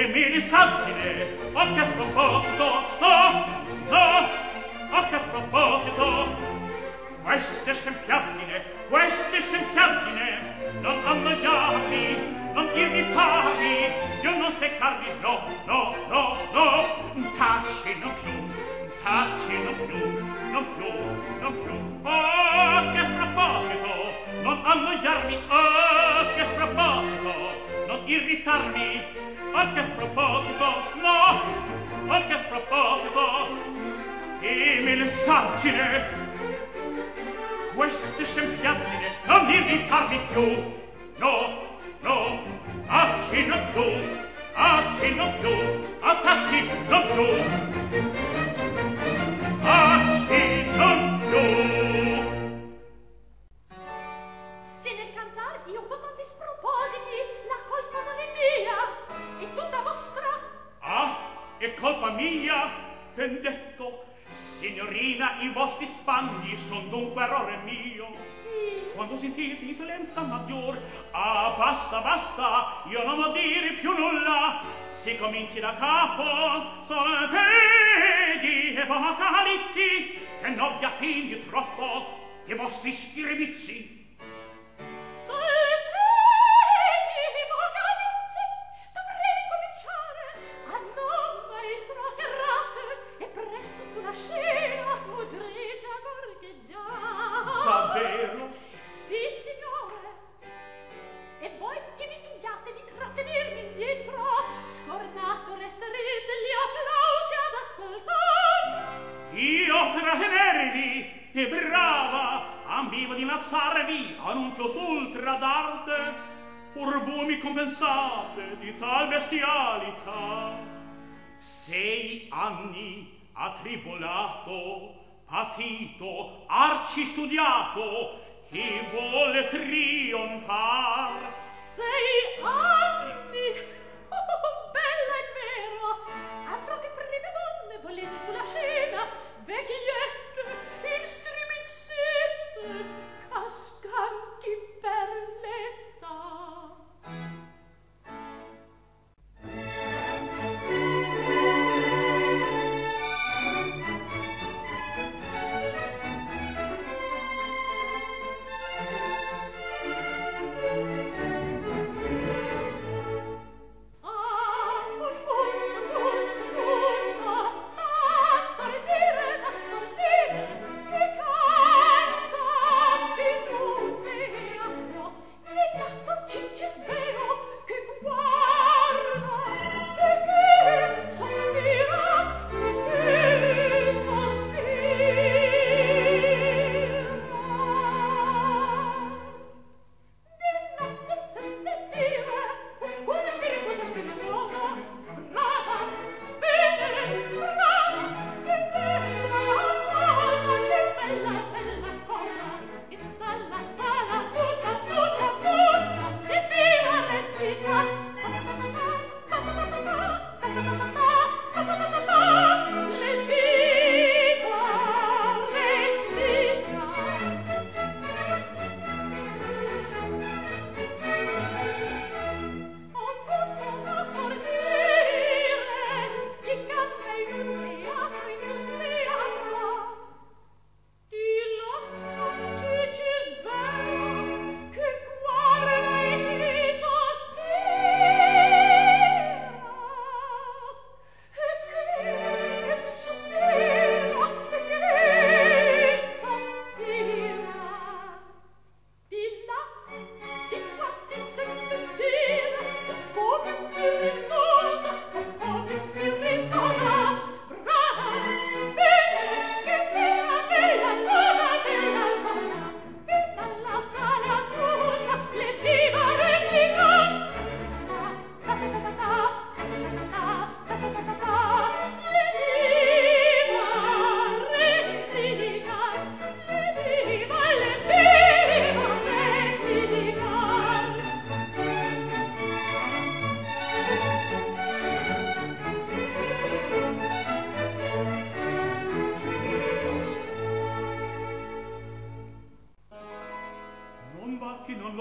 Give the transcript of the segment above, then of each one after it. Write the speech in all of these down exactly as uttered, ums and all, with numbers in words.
mi risattine, oh che sproposito, no, no, oh che sproposito. Queste scempiattine, queste scempiattine, non annoiarmi, non irritarmi, io non seccarmi, no, no, no, no, taci non più, taci non più, non più, non più. Oh, che sproposito, non annoiarmi, oh, che sproposito, non irritarmi, oh, che sproposito, no, oh, che sproposito. Dimmi le saggine, queste scempiattine, non irritarmi più, no, no, taci non più, taci non più, a taci non più, taci non più. Se nel cantar io fo tanti spropositi, la colpa non è mia, è tutta vostra. Ah, è colpa mia, che detto, signorina, i vostri spanni son dunque errore mio. Sì. Quando sentisi insolenza maggior, ah, basta, basta, io non ho dire più nulla. Si cominci da capo, solfeggi e vocalizzi, che non vi affini troppo i vostri schiribizi. Solfeggi e vocalizzi, dovrei ricominciare. Ah no, maestro, errate, e presto sulla scena udrete a gorgheggiare. Davvero? Sì, signore. E voi che vi studiate di trattenermi indietro, scornato resterete gli applausi ad ascoltar. Io trattenervi, e brava, ambivo di lazzarvi a un plus ultra d'arte, pur voi mi compensate di tal bestialità. Sei anni attribolato, patito, arci studiato, chi vuole trionfar. Sei anni! Oh, bella è vero! Altro che prime donne volete sulla scena, vecchiette, instrimizzette, cascanti per l'età.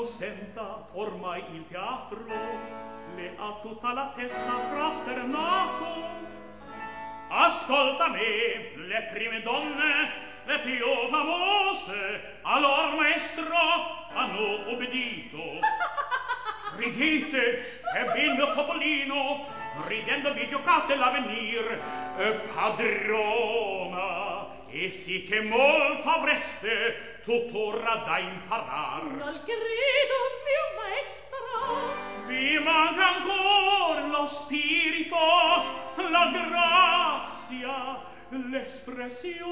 senta ormai il teatro le ha tutta la testa frasternato. Ascolta me, le prime donne, le più famose, a lor maestro hanno obbedito. Ridete, ebbe il mio popolino, ridendo vi giocate l'avvenir, eh, padrona, e sì che molto avreste tuttora da imparar. Non credo, mio maestro. Vi manca ancora lo spirito, la grazia, l'espressione.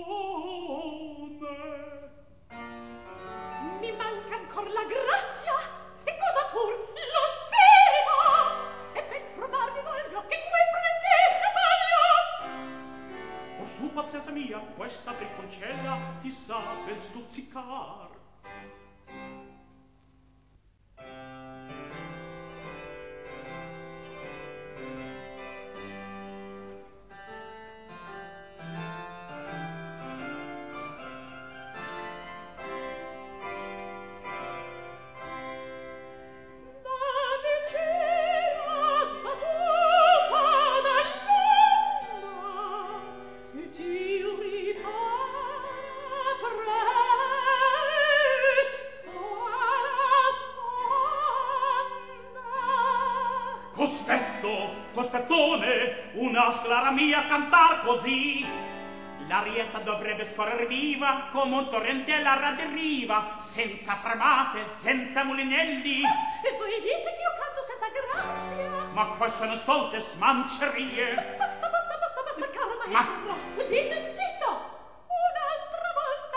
Mi manca ancora la grazia? E cosa pur? Lo spirito! E ben provarmi voglio che qui prendete voglio! O su, pazienza mia, questa bricconcella ti sa ben stuzzicar. Una sclara mia cantar così, l'arietta dovrebbe scorrere viva come un torrente alla deriva, senza fermate, senza mulinelli. E voi dite che io canto senza grazia? Ma queste sono stolte smancerie. Basta, basta, basta, basta, caro maestro. Ma... no, dite zitto, un'altra volta.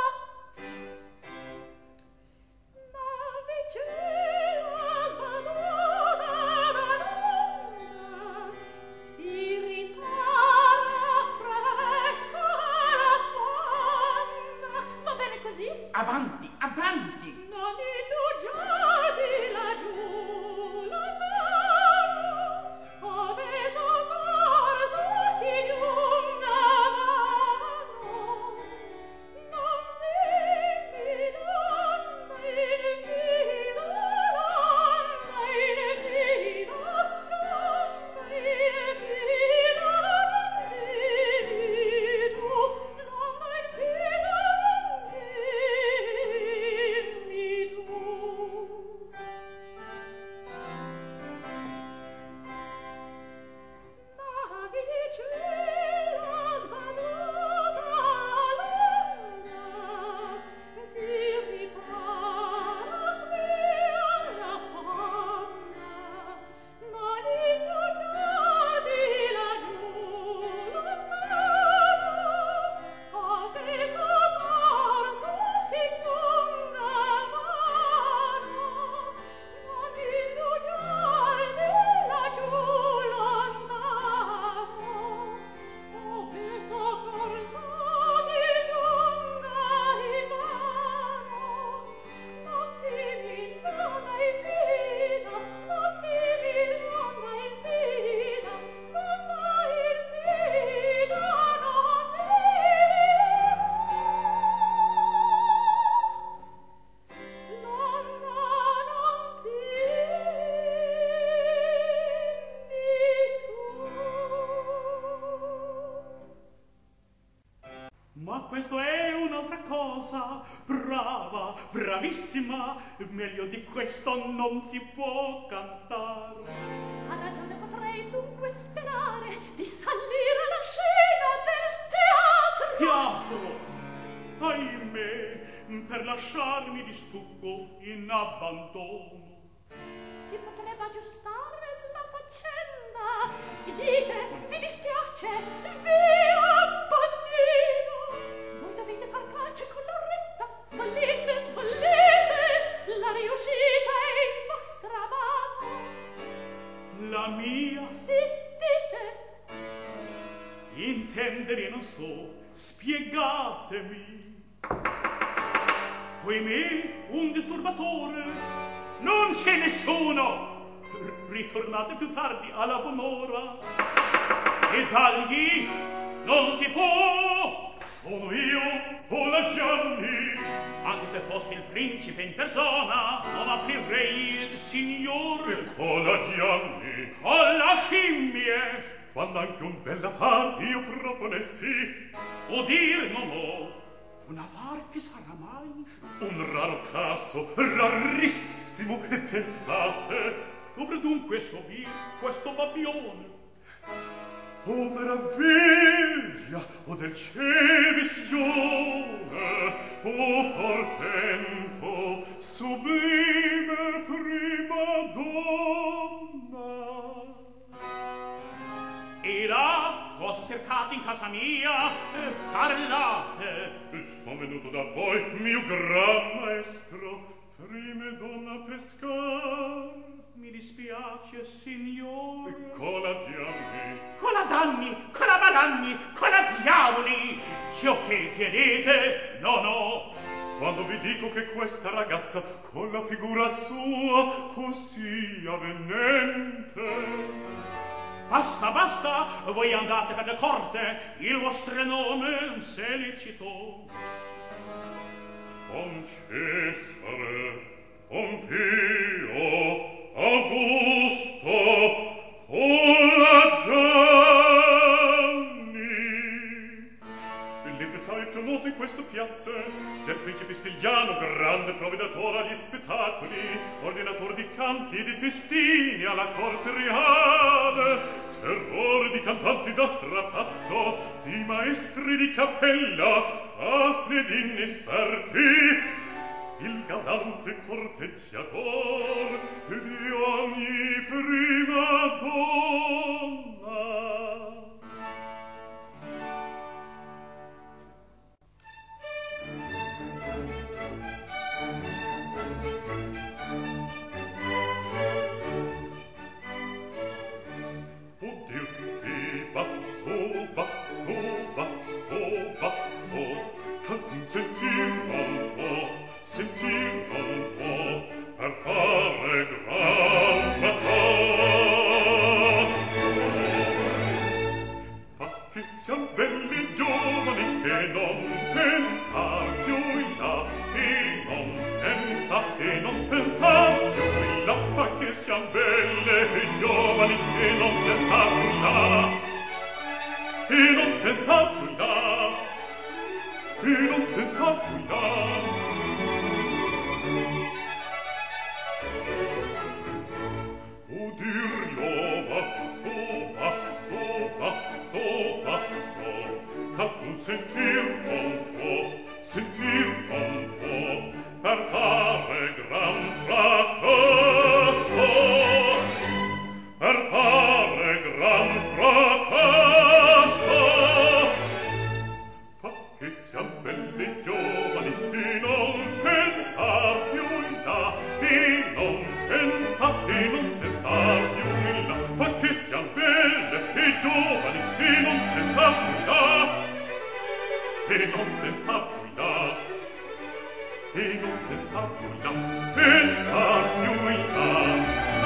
Navicella sbattuta da lunga, ti avanti, avanti! Non indugiati laggiù lontano, ove soccorsi di una mano. Non dimmi donna in fila, donna in fila, donna in fila, non dimmi tu, donna in fila, non dimmi tu. Navicella sbattuta lunga, ti ripara qui alla sponda. Non indugiarti laggiù lontano, ove soccorso ti giunga mano. Non indugiarti laggiù lontano, ove soccorso ti giunga in mano. Non timi, non hai vita, non timi, non hai vita, non hai vita, non timi. Nonna, non timmi tu. Ma questo è un'altra cosa, brava, bravissima, meglio di questo non si può cantare. A ragione potrei dunque sperare di salire alla scena del teatro. Teatro! Ahimè, per lasciarmi di stucco in abbandono. Si potrebbe aggiustare la faccenda. Vi dite, vi dispiace, via bannino. Voi dovete far pace con l'orretta. Volete, volete, la riuscita è in vostra mano. La mia Sì, dite. intendere non so, spiegatemi. Ahimè, un disturbatore. Non c'è nessuno. R- ritornate più tardi alla buon'ora e dagli non si può. Sono io, Cola Gianni. Anche se fossi il principe in persona, non aprirei, signor. Cola Gianni. Con la scimmie. Quando anche un bell'affar io proponessi. Udir non ho. Un affar che sarà mai? Un raro caso, rarissimo, e pensate. Dovre dunque sobir questo babbione? Oh meraviglia, oh del ciel visione, oh portento, sublime prima donna. E là, cosa cercate in casa mia? Eh, parlate. Sono venuto da voi, mio gran maestro, prime donna pescar. Mi dispiace, signor. Cola Gianni. Cola danni, cola malanni, cola diavoli. Ciò che chiedete, no, no. Quando vi dico che questa ragazza, con la figura sua, così avvenente. Basta, basta, voi andate per le corte, il vostro nome se licito. Son Cesare, Pompeo, Augusto, Cola Gianni. L'impensai più noto in questo piazza del principe Stigliano, grande provvedatore agli spettacoli, ordinatore di canti e di festini alla corte reale, terrore di cantanti da strapazzo, di maestri di cappella, asni ed inesperti, il galante corteggiator di ogni prima donna. Oddio, e basso, basso, basso, basso, cantin sentir non può, sentir non può, per fare gran fracasso. Fa che siam belli giovani e non pensar più in là, e non pensa e non pensar più in là. Fa che siam belle e giovani e non pensar più in là, e non pensar più in là, e non pensar più in là. Udir basso, basso, basso, basso, capun sentir non può, sentir non può, per fare gran fracasso, per fare gran fracasso. Fa che siam belli giovani e non pensar più in là, e non pensa e non pensar più in là. Fa che siam belle e giovani e non pensar più in là, e non pensar più in là, e non pensar più in là, pensar più in là.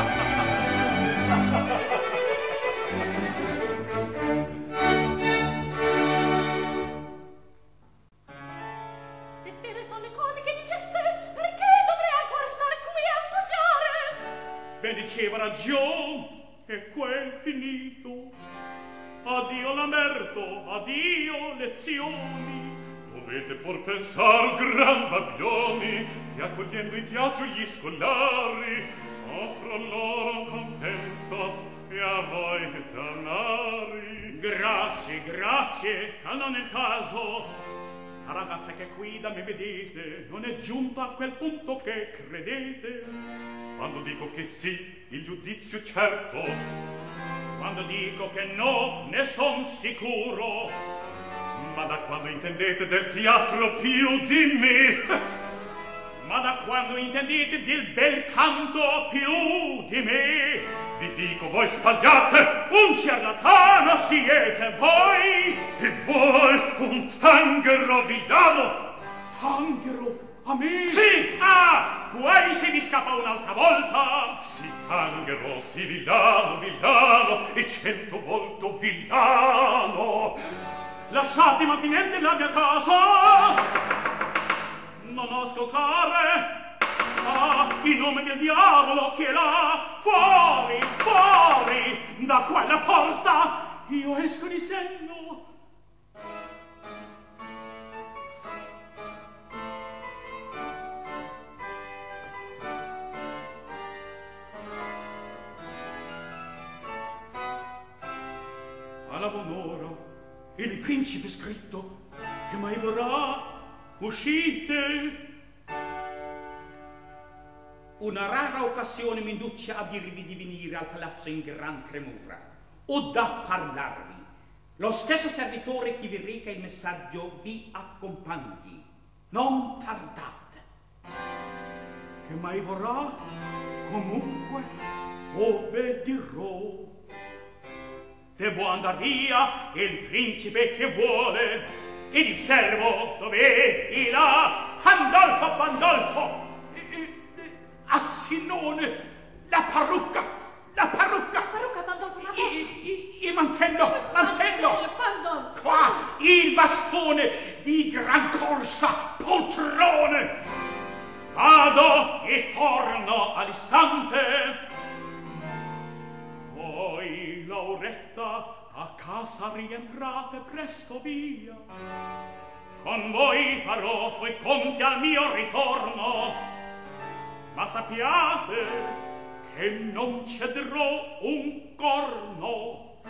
Se vere sono le cose che diceste, perché dovrei ancora stare qui a studiare? Ben diceva ragion, e qua è finito. Addio l'amerto, addio lezioni. Dovete pur pensar, gran babbioni, che accogliendo in teatro gli scolari offro loro un compenso e a voi danari. Grazie, grazie, ma non è il caso. La ragazza che qui da me vedete non è giunta a quel punto che credete. Quando dico che sì, il giudizio certo. Quando dico che no, ne son sicuro. Ma da quando intendete del teatro più di me? Ma da quando intendete del bel canto più di me? Vi dico, voi sbagliate! Un ciarlatano siete voi! E voi un tanghero villano! Tanghero? A me? Sì! Ah! Guai se mi scappa un'altra volta! Sì, tanghero, sì, villano, villano, e cento volte villano! lasciate mantenente la mia casa. Non ascoltare. Ah, in nome del diavolo che è là, fuori, fuori, da quella porta, io esco di senno. Alla buon'ora, il principe scritto che mai vorrà, uscite. Una rara occasione mi induce a dirvi di venire al palazzo in gran premura o da parlarvi. Lo stesso servitore che vi reca il messaggio vi accompagni. Non tardate. Che mai vorrà, comunque obbedirò. Devo andar via, il principe che vuole, ed il servo dov'è? E là, Pandolfo, Pandolfo! Ah, Sinone, la parrucca, la parrucca. La parrucca, Pandolfo, la posta. Il mantello, mantello. Pandolfo. Qua, il bastone di gran corsa, poltrone. Vado e torno all'istante. Voi, Lauretta, a casa rientrate presto via. Con voi farò poi conti al mio ritorno. Ma sappiate che non cederò un corno.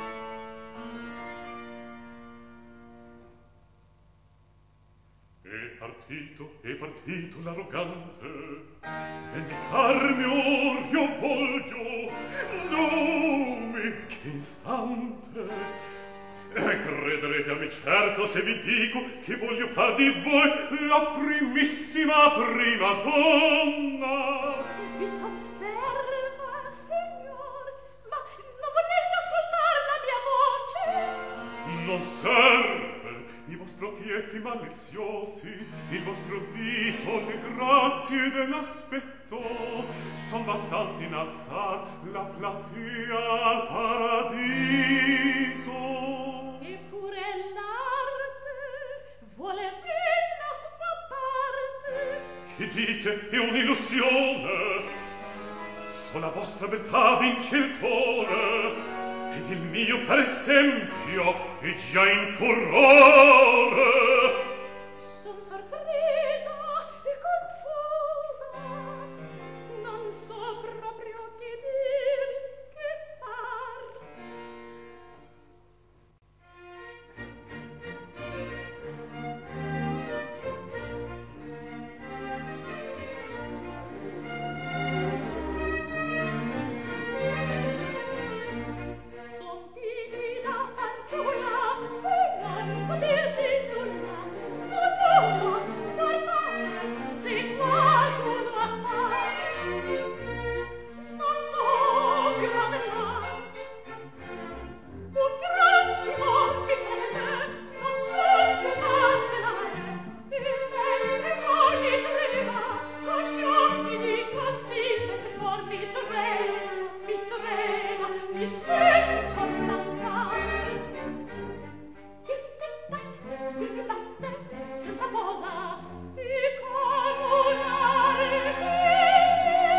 È partito, è partito l'arrogante. Vendicarmi or io voglio, nome che istante. E crederete a me certo se vi dico che voglio far di voi la primissima prima donna. Vi s'osserva, signor, ma non volete ascoltare la mia voce? Non serve i vostri occhietti maliziosi, il vostro viso, le grazie dell'aspetto son bastanti in alzar la platea al paradiso. Eppure l'arte vuole appena sua parte. Che dite è un'illusione, sola vostra beltà vince il cuore, ed il mio per esempio è già in furore. Son sorpresa e confusa, non so proprio che dir, che far. Son timida fanciulla, e non potersi nulla, non oso guardare se qualcuno appare. Non so che favellar, un gran timor mi prende, non so che favelare, e mentre il cor mi trema, con gli occhi dico sì, mentre il cor mi trema, mi trema, mi sento mancare. Tic tic tac, qui mi batte senza posa, e come una requieto.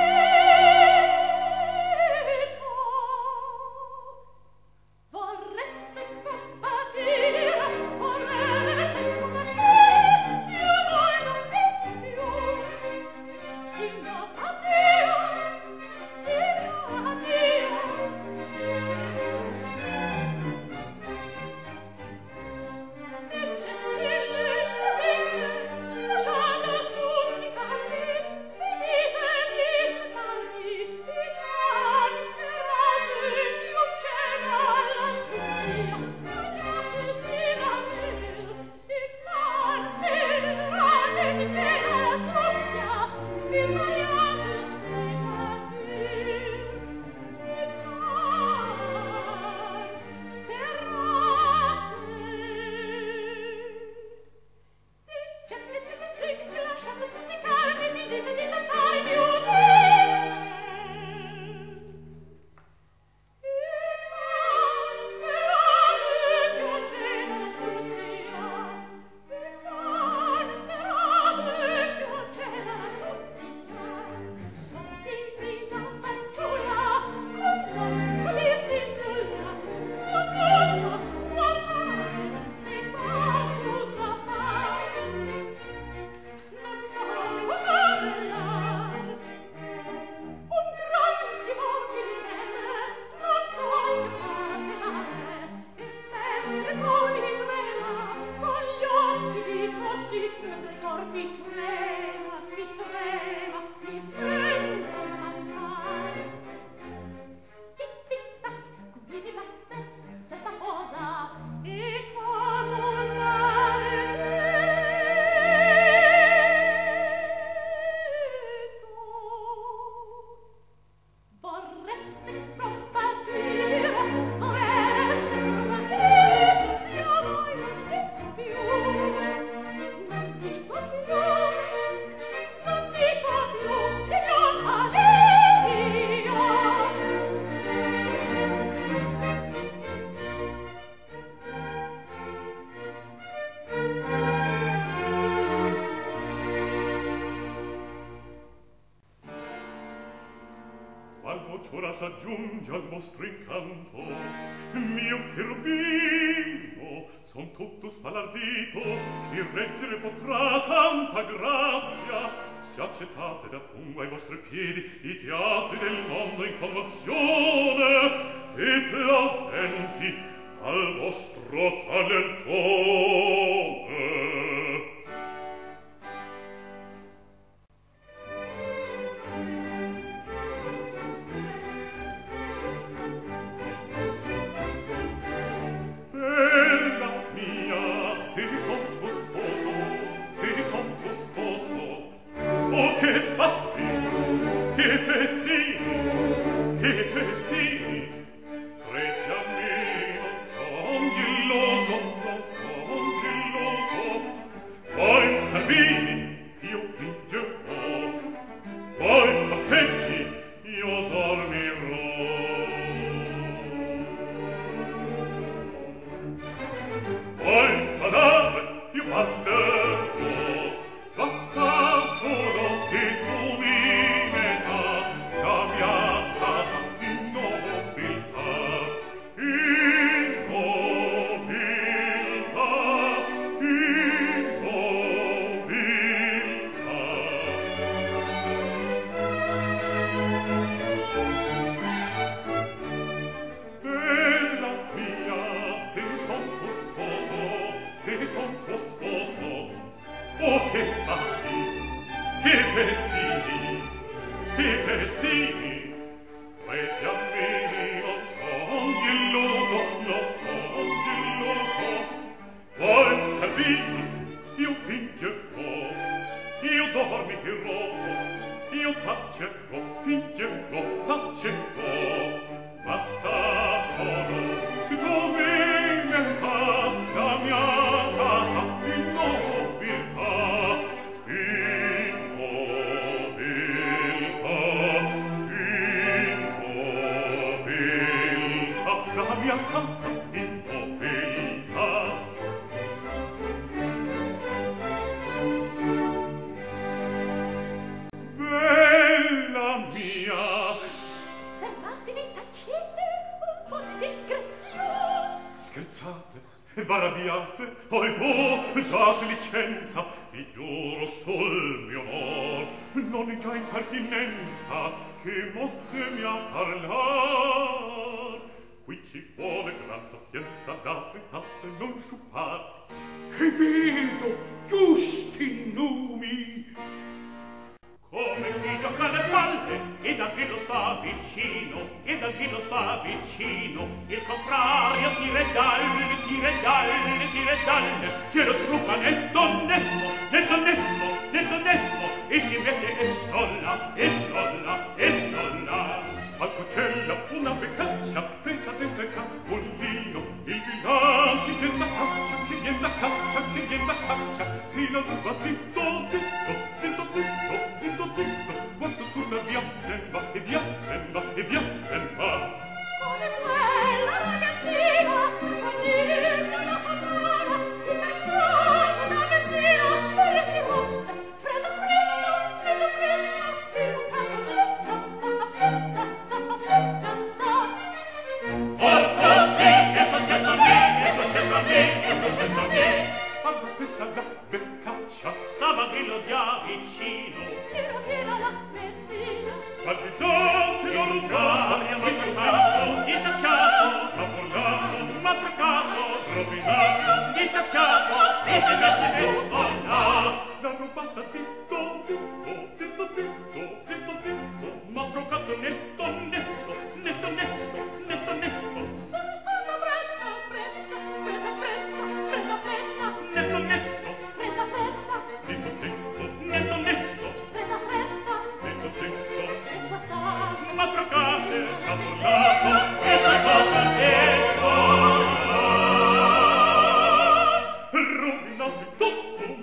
Vorreste compatire, vorreste compatire, se a voi non è più. Signor, addio, signor, addio. s'aggiunge al vostro incanto. Mio cherubino, son tutto spalardito, chi reggere potrà tanta grazia. Se accettate da pungo ai vostri piedi i teatri del mondo in commozione e plaudenti al vostro talentone. Oh, che spassi, che festini, che festini. Credi a me, non son gilloso, non son gilloso. Poi Salvini, io fingerò, poi Patecchi, io dormirò. Poi badare, io ballerò. Basta solo che tu mi metta la mia casa in nobiltà, in nobiltà, in nobiltà. Bella mia, se son tuo sposo, se son tuo sposo, oh, che spassi, che vestiti, che vestiti. Credi a me, non son gilloso, non son gilloso. Poi Salvini, io fingerò, io dormirò, io tacerò, fingerò, tacerò. Basta solo che tu mi metta la mia casa in nobiltà, in nobiltà, in nobiltà, la mia casa in nobiltà. Bella mia! Fermatevi, tacete, un po' di discrezione. Scherzate, v'arrabbiate, ohibò, date licenza, vi giuro sul mio onor, non è già impertinenza che mosse mi a parlar. Qui ci vuole gran pazienza da fritate non sciupar. Che vedo giusti numi. Come chi gioca alle palle ed al grillo sta vicino, ed al grillo sta vicino, il contrario tira e dalle, tira e dalle, tira e dalle, ce lo trucca netto, netto, netto, netto, netto, netto, e si mette e solla, e solla, e solla. Al cocella una beccaccia, presa dentro il capolino, il villan che vien da caccia, che vien da caccia, che vien da caccia, si la ruba zitto, zitto, zitto, zitto, zitto, zitto, questo tutta via semba, e via semba, e via semba. Come quella ragazzina, per dirla la padrona, si percuote una gazzina, e le si rompe, freddo, freddo, freddo, freddo, e non canta fletta, sta a fletta, sta a fletta, sta. Oh, sì, è successo a me, è successo a me, è successo a me. Alla questa la beccaccia, Stava grillo già vicino, Piena, piena la mezzina. al villan se non ruba, l'aria va truccato, distacciato, sfavonato, va truccato, rovinato, distacciato, e si messe e là. la rubata zitto, zitto, zitto, zitto, zitto, zitto. Ma truccato netto, netto, netto, netto, netto, netto, Sono stata fredda, fredda, fredda, fredda, fredda, fredda, netto, netto, fredda, fredda, Zitto, zitto, netto, netto, fredda, fredda. zitto, zitto. Si è squassato. ma truccate, caposato, e sai cosa e sola. Rovinato tutto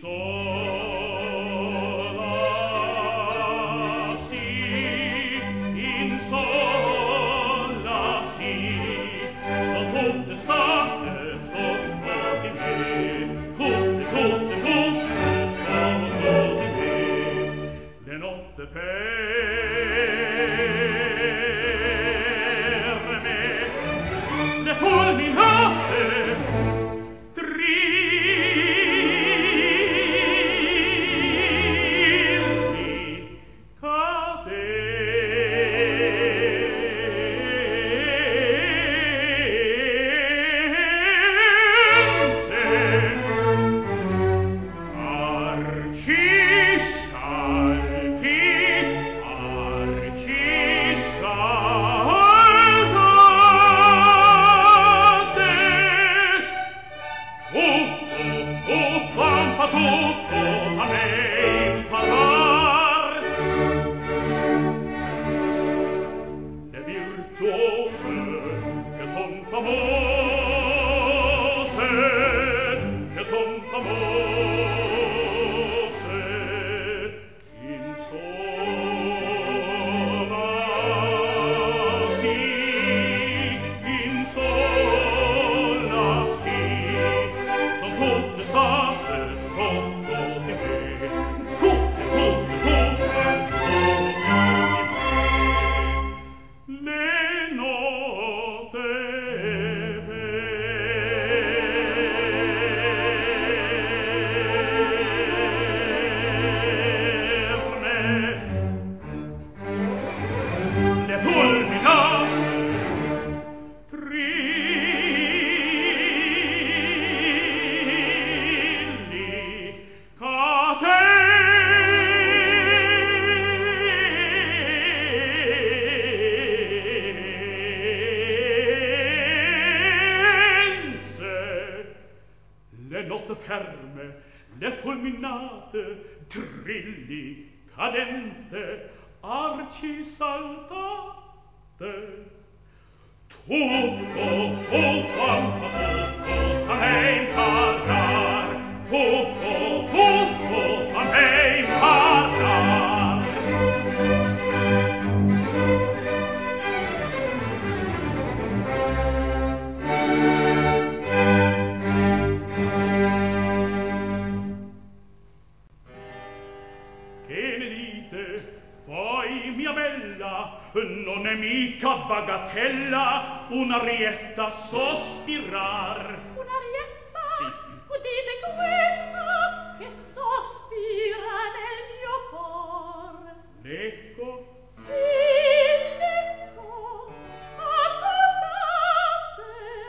sola sì, in sola sì, son tutte state sotto di me, tutte, tutte, tutte sotto di me, le notte ferme, le fulminate, ferme, le fulminate, trilli, cadenze, arci saltate. Tutto, tutto, anche tutto, a me imparar, tutto, tutto, a me imparar. Voi, mia bella, non è mica bagatella un'arietta sospirar. Un'arietta? Sì. Udite questa che sospira nel mio cor. L'eco? Sì, l'eco. Ascoltate.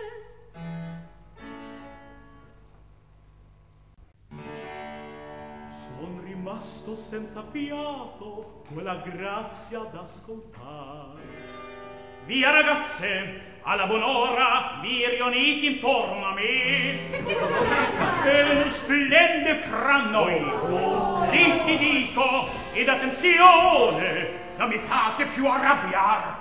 Son rimasto senza fiato, quella grazia d'ascoltar. Via ragazze, alla buon'ora, vi riuniti intorno a me. E splende fra noi. Zitti dico, ed attenzione, non mi fate più arrabbiar.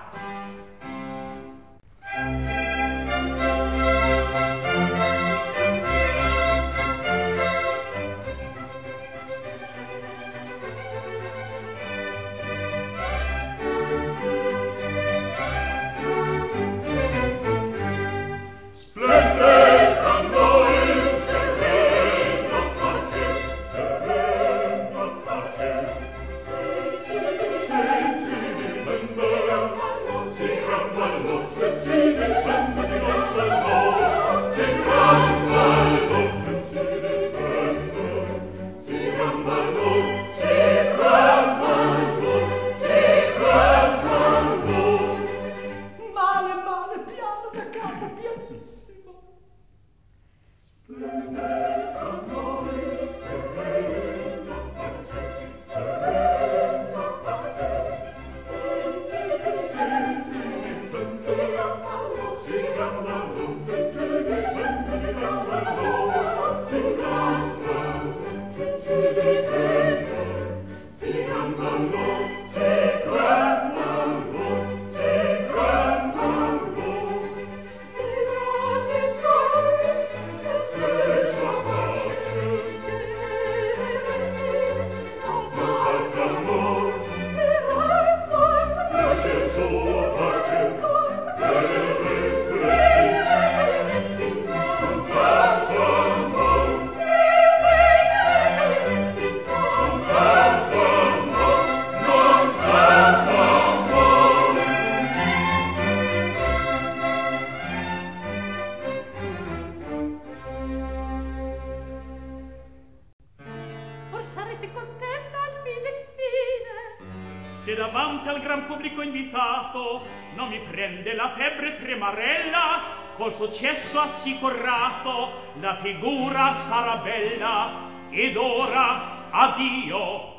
sarete contenta al fin del fine. Se davanti al gran pubblico invitato non mi prende la febbre tremarella, col successo assicurato la figura sarà bella. Ed ora addio.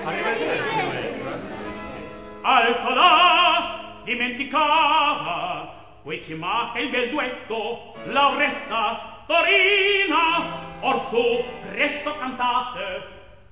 Alto là, dimenticava, qui ci manca il bel duetto, Lauretta, Dorina, or su, presto cantate.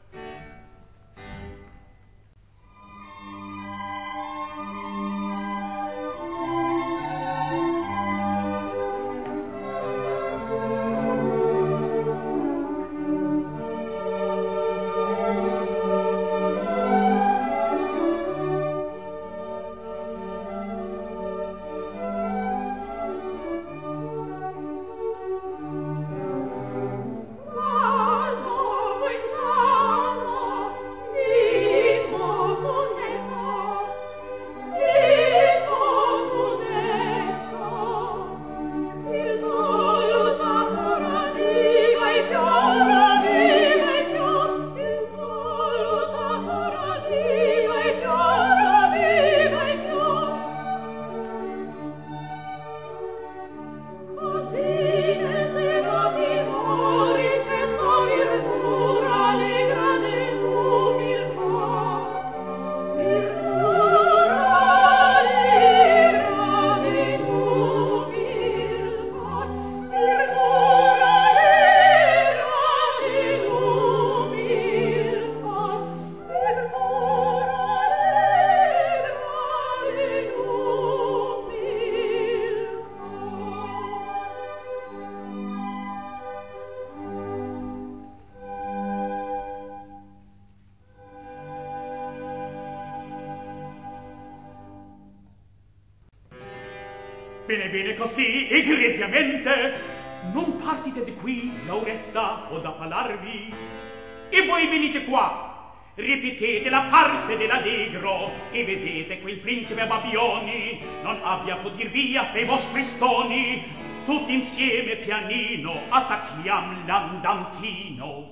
Bene, bene, così, egregiamente. Non partite di qui, Lauretta, ho da parlarvi. E voi venite qua, ripetete la parte dell'allegro e vedete quel principe Babioni non abbia poter via per vostri stoni. Tutti insieme pianino attacchiam l'andantino.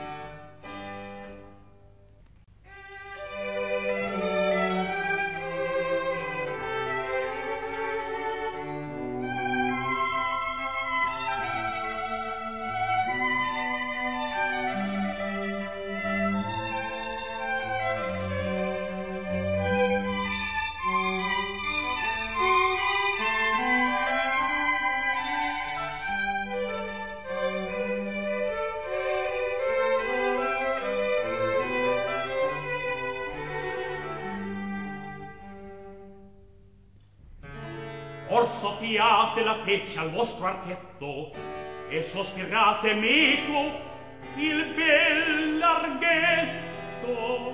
Or soffiate la pece al vostro archetto e sospirate meco il bel larghetto.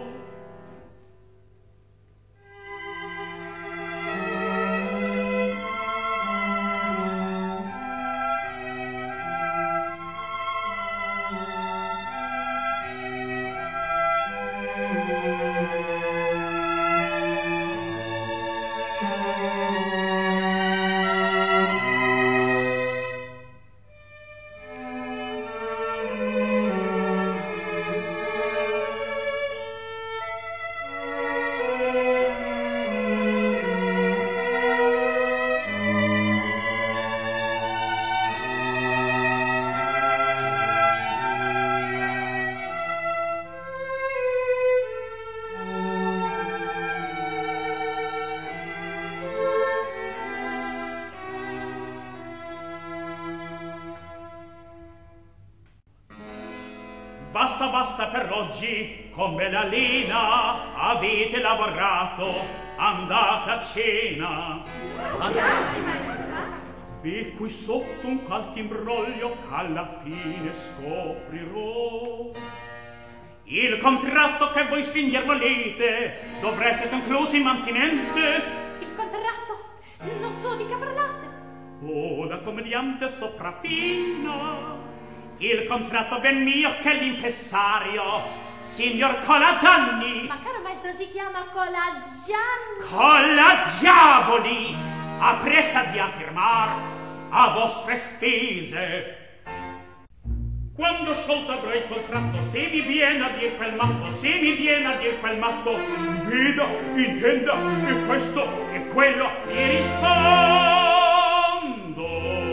Basta, basta per oggi, con bella lena avete lavorato, andate a cena. Grazie, maestro, grazie. E qui sotto un qualche imbroglio alla fine scoprirò. Il contratto che voi stringere volete dovrà essere concluso immantinente. Il contratto? Non so di che parlate. Oh, da commediante sopraffina. Il contratto ben mio che l'impresario, signor Coladanni. Ma caro maestro, si chiama Colagianni. Colagiavoli, appresta di affirmar a vostre spese. Quando sciolto avrò il contratto, se mi viene a dir quel matto, se mi viene a dir quel matto, veda, intenda, e questo e quello, gli rispondo.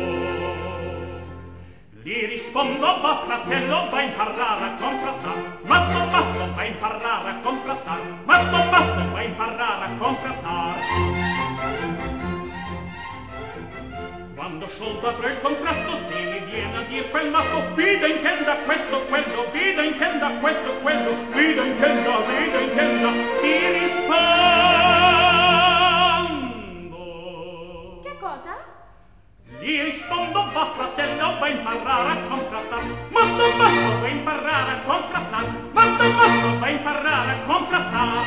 Gli rispondo, va fratello, va a imparare a contrattar. Matto, matto, va a imparare a contrattar. Matto, matto, va a imparare a contrattar. Quando sciolto avrò il contratto, se mi viene a dir quel matto, vida intenda questo quello, vida intenda questo quello, vida intenda, vida intenda, mi rispondo. Che cosa? Gli rispondo, va fratello, va a imparare a contrattar. Matto, matto, va a imparare a contrattar. Matto, matto, va a imparare a contrattar.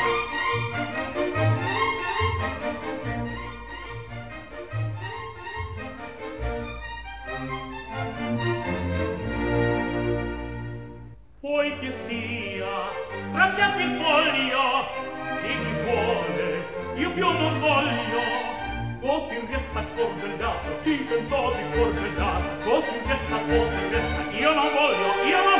Poi che sia stracciato il foglio, se mi vuole, io più non voglio. Così resta corbellato, chi pensò di corbellato? Così resta, così resta, io non voglio, io non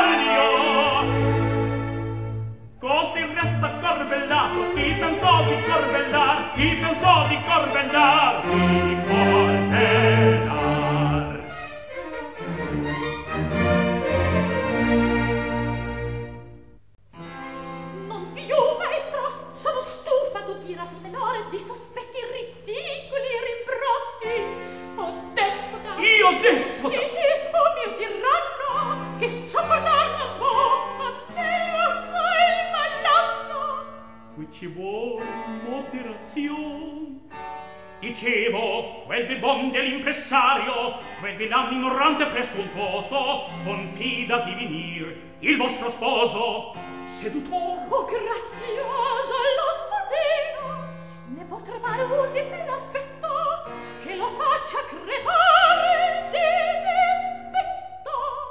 voglio. Così resta corbellato, chi pensò di corbellar? Chi pensò di corbellar? Di corbellar. Non più, maestro, sono stufa d'udire a tutte l'ore di sospetti ridicoli e rimbrotti. Oh, despota! Io despota? Sì, sì, oh mio tiranno, che sopportar non può, a me lo sai malanno. Qui ci vuole moderazione. Dicevo, quel bibon dell'impressario, quel vilano ignorante presuntuoso, confida di venir il vostro sposo. Sedutor? Oh, grazioso lo sposino, ne può trovare un di me l'aspetto che lo faccia crepare di dispetto.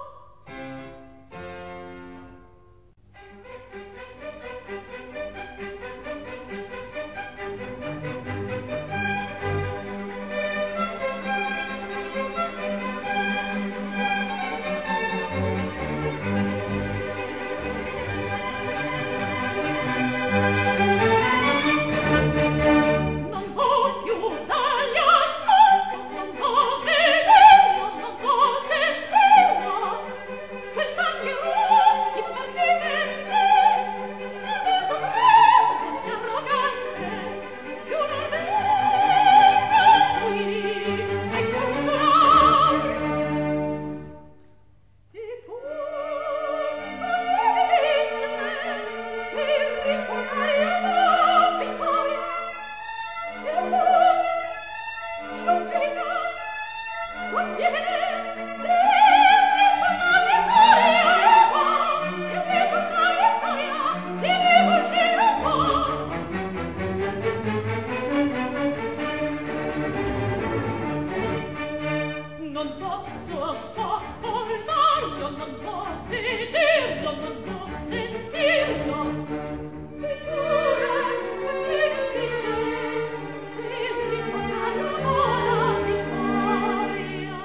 Non voglio dargli ascolto, non voglio vederlo, non voglio sentirlo. Quel canghero impertinente, non lo sapremo, non sia arrogante. Io non vengo qui a incontrare. E pur se ritornare a vittoria, e poi io fino conviene se ritornare vittoria, e poi se ritornare vittoria, se rivolgere un po'. Non posso sopportarlo, non può vederlo, non può sentirlo. Eppure, con difficile, si ritornare ora vittoria.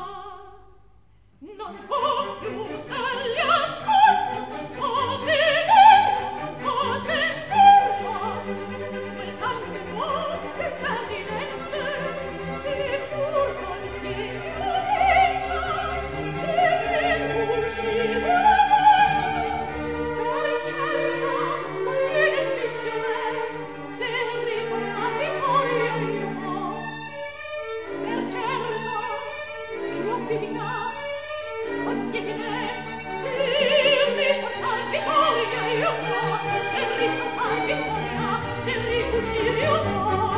Non può più dargli ascolto, non può vederlo, non può sentirlo. Quel canghero impertinente, eppur qualche più venga, si riuscirà. Per certo, conviene fingere, se ritornar vittoria io vo. Per certo, che io finga, conviene, se ritornar vittoria io vo. Se ritornar vittoria, se riuscire io vo.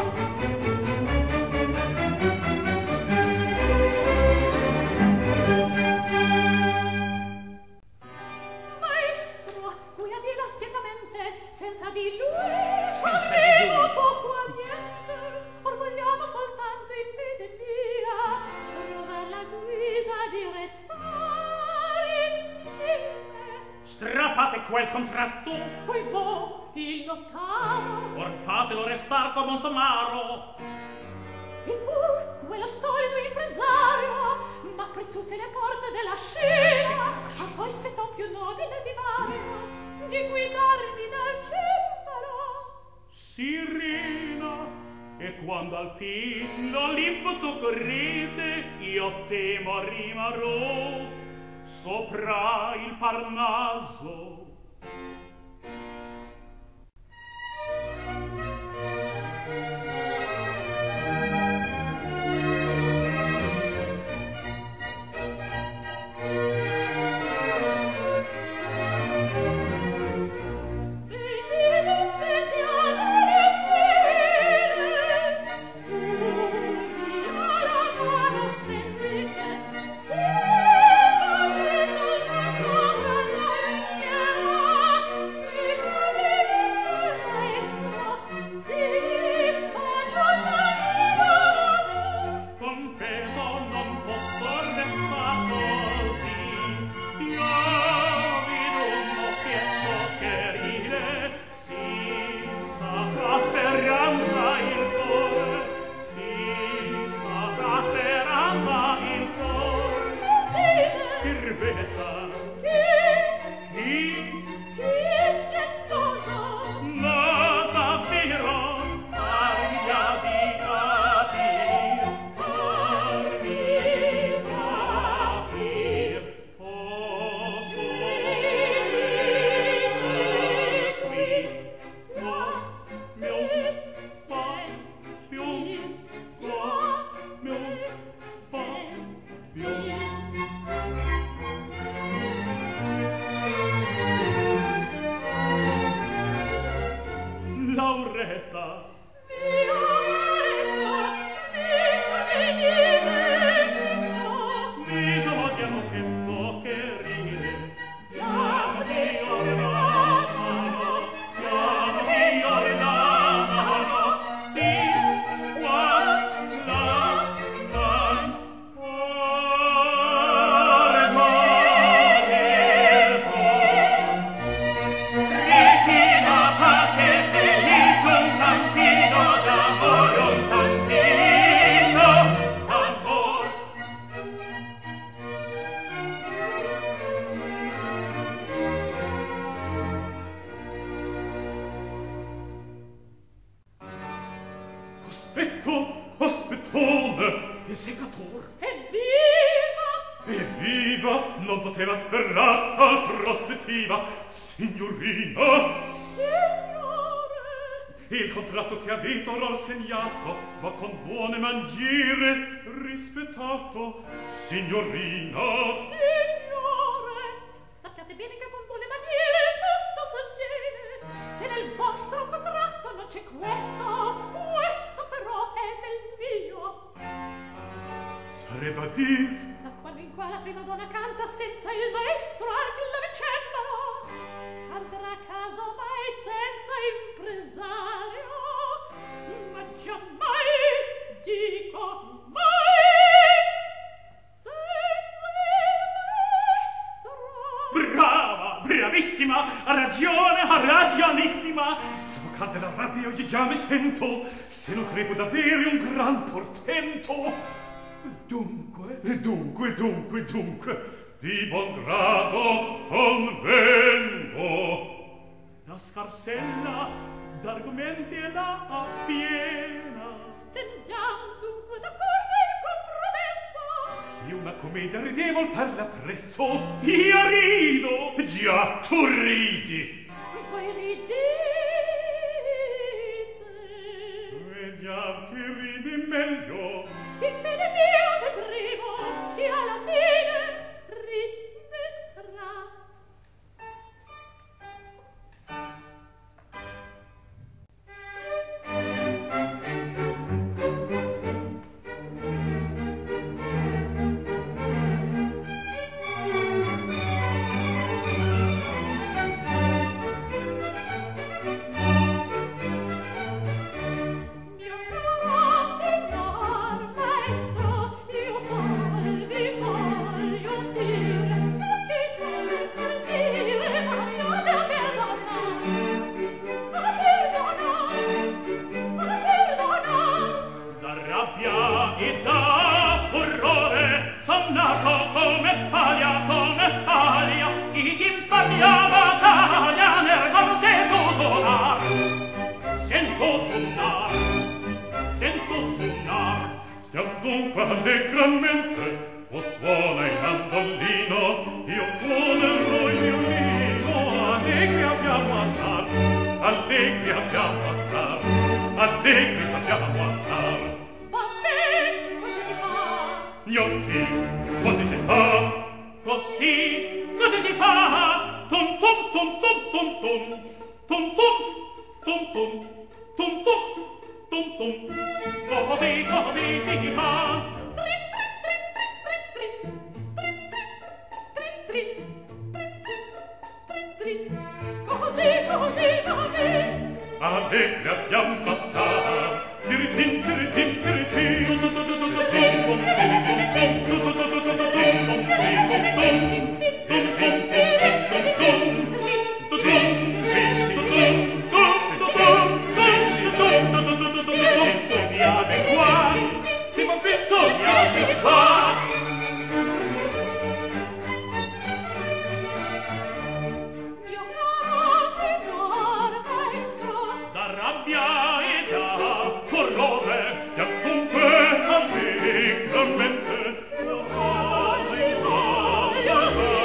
Maestro, cui a dirla schietamente, senza di lui Senza di sapevo lui. poco a niente. Or vogliamo soltanto in fede mia trovar la guisa di restare insieme. Strappate quel contratto, Poi boh, il nottavo, or fatelo restar come un somaro. eppur quello stolido impresario, ma apre tutte le porte della scena. A voi spetta un più nobile divario di guidarmi dal cembalo. Sirena, e quando al fin l'Olimpo toccherete, io temo rimarrò sopra il Parnaso. Va con buone mangiere rispettato, signorina. Signore, sappiate bene che con buone maniere tutto soggiene. Se nel vostro contratto non c'è questo, questo però è nel mio. Sarebbe a dir Da quando in qua la prima donna canta senza il maestro al clavicembalo, canterà casomai senza impresario, ma giammai, dico mai, senza il maestro. Brava, bravissima, ha ragione, ha ragionissima. Soffocante la rabbia oggi già mi sento, se non crepo d'avere un gran portento. Dunque, dunque, dunque, dunque, di buon grado convengo. La scarsella d'argomenti è là appiena. Stendiamo dunque d'accordo il compromesso. Io una commedia ridevol parla presso. Io rido. Già, tu ridi. Voi ridete. Vediam chi ridi meglio. In fede mia vedremo che alla fine riderà. dunque allegramente tu suona il mandolino, io suonerò il violino. Allegri abbiamo a star, allegri abbiamo a star, allegri abbiamo a star. Va bene, così si fa. Io sì, così si fa. Così, così si fa. Tum tum tum tum tum tum. Tum tum tum tum tum tum tum tum. Così, così si fa. Trin, trin, trin, trin, trin, trin. Trin, trin, trin, trin, trin, trin. Così, così va bene. Allegri abbiamo a star. Zirizin, zirizin, zirizin. Tu, tu, tu, tu, tu, tu, zin, bum, zirizin, zin. Tu, tu, tu, tu, tu, tu, zin, bum, zin, bum, dum. Zin, zin, zin, zin, zin, dum. Tu, zin, zin, zin, dum. Tu, tu, dum, dum, dum, dum, dum, dum, dum, dum. Sogniate qua. Si va ben, sogniate qua. Mio caro signor maestro, Da rabbia e da furore Stiam dunque allegramente. lo so, li voglio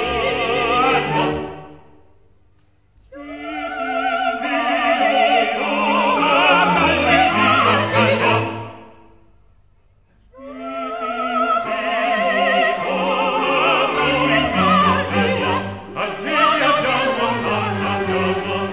Allegri abbiamo a star, abbiamo a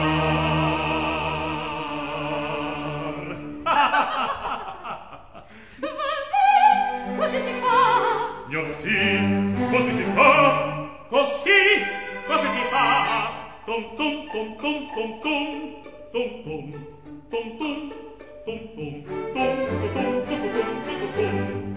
star. Va bene, così si fa. Io sì, così si fa. Così, così si fa. Tum tum tum tum tum tum. Tum tum tum tum tum tum tum tum tum tum tum tum tum tum.